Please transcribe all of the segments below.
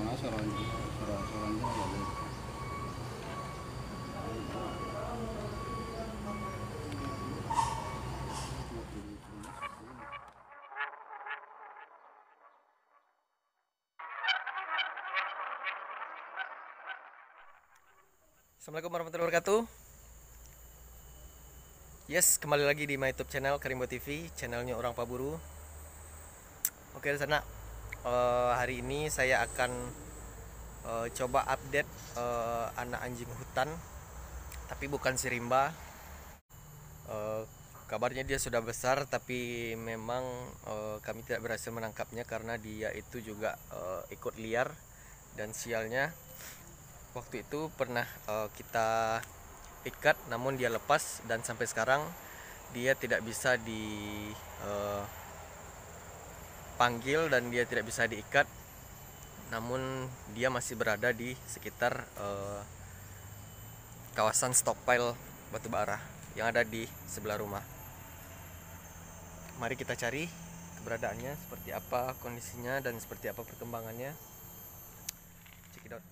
Assalamualaikum warahmatullahi wabarakatuh. Yes, kembali lagi di my YouTube channel Karimbo TV, channelnya orang paburu. Oke, di sana hari ini saya akan coba update anak anjing hutan, tapi bukan si Rimba. Kabarnya dia sudah besar, tapi memang kami tidak berhasil menangkapnya karena dia itu juga ikut liar. Dan sialnya waktu itu pernah kita ikat, namun dia lepas dan sampai sekarang dia tidak bisa dipanggil dan dia tidak bisa diikat, namun dia masih berada di sekitar kawasan stockpile batu bara yang ada di sebelah rumah. Mari kita cari keberadaannya, seperti apa kondisinya dan seperti apa perkembangannya. Check it out.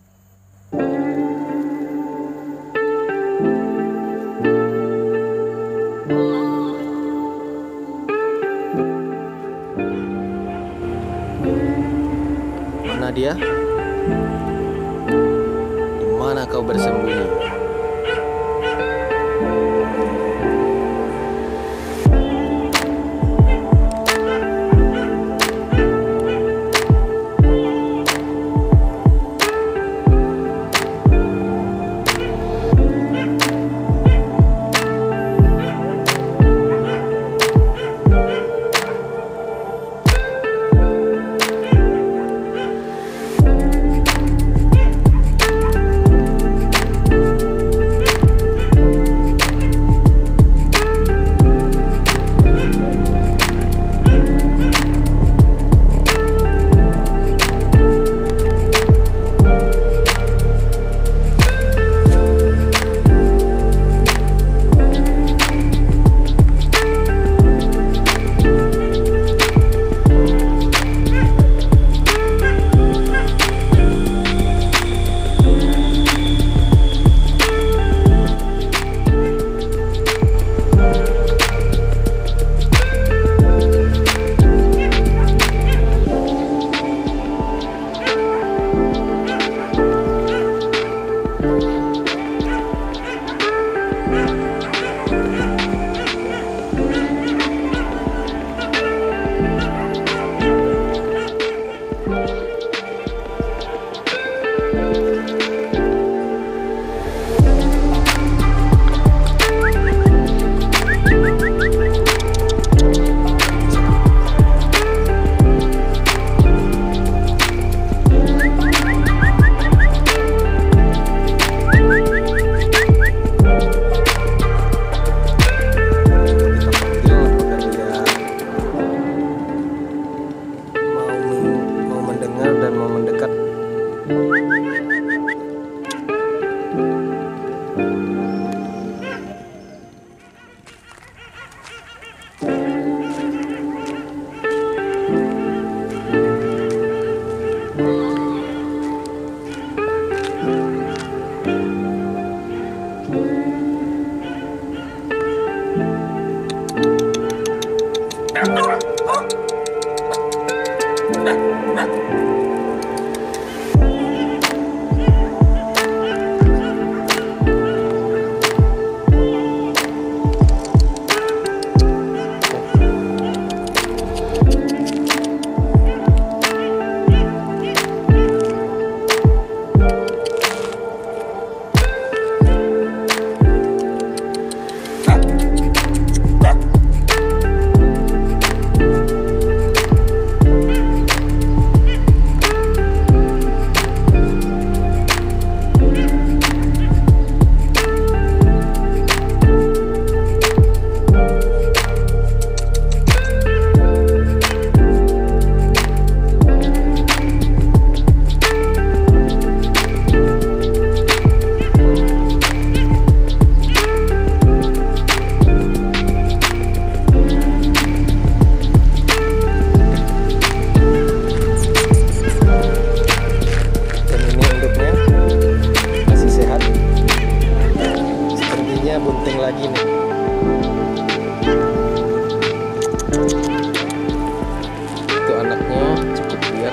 Mana dia? Di mana kau bersembunyi?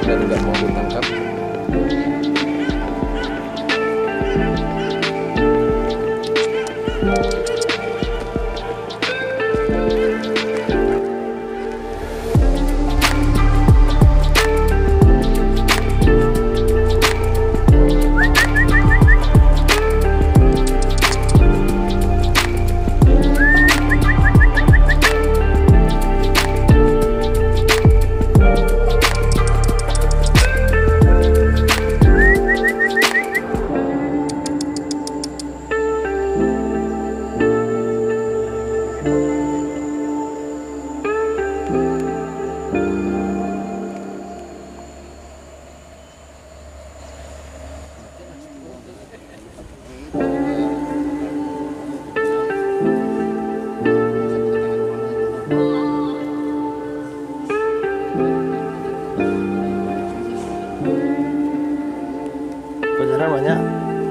dan nggak mau ditangkap. Pelajaran banyak.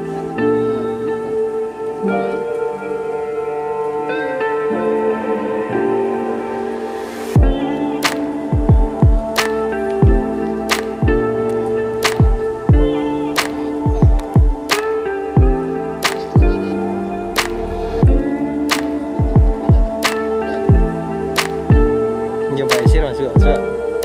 Nhiều bài xếp là sửa chưa?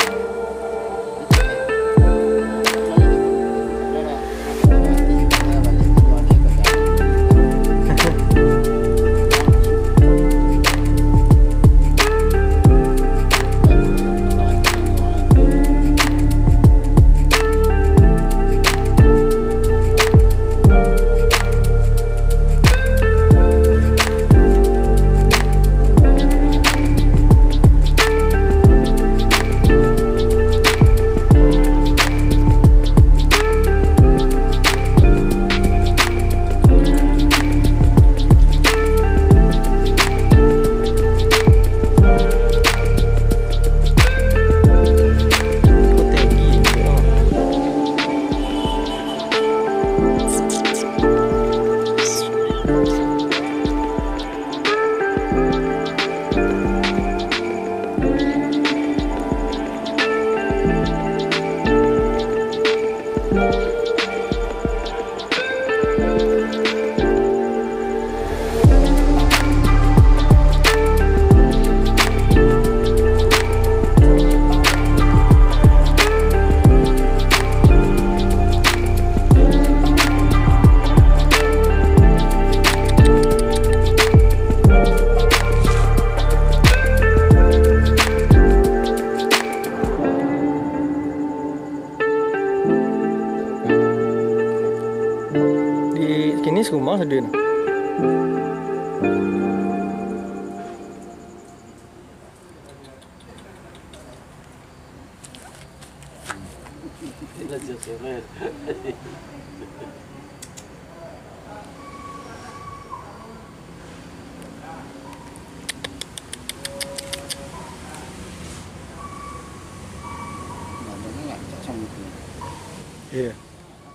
Kini skumang sedih. Iya.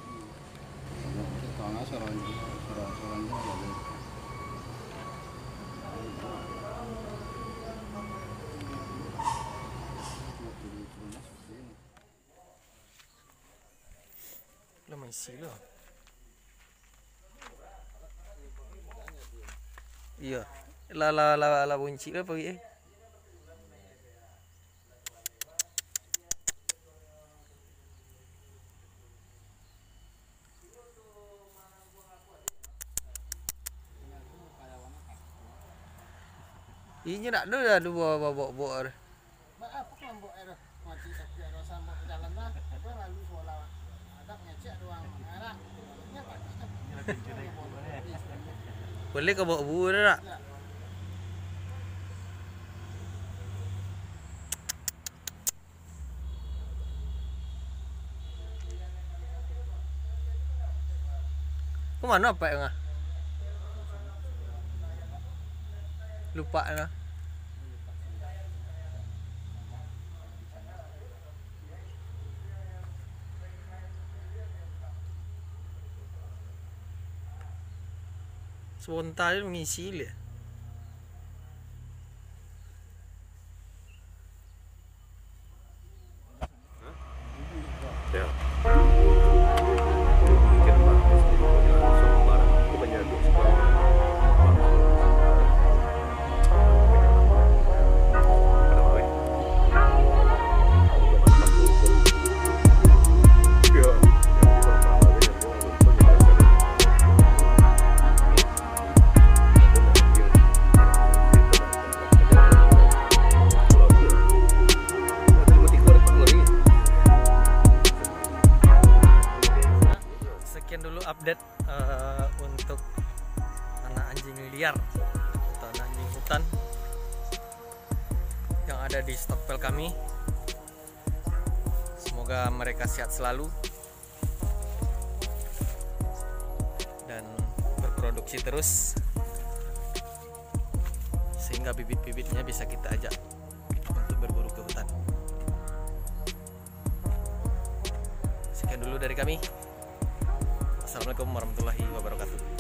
Lah masih lo. Iya. La bunci lah pergi. Ini nak ada dua bawa. Boleh ke bawa buah tak? Kemana apa yang lupa nah. Spontan mengisi ya. update untuk anak anjing liar atau anak anjing hutan yang ada di stok pel kami. Semoga mereka sehat selalu dan berproduksi terus sehingga bibit-bibitnya bisa kita ajak untuk berburu ke hutan. Sekian dulu dari kami. Assalamualaikum warahmatullahi wabarakatuh.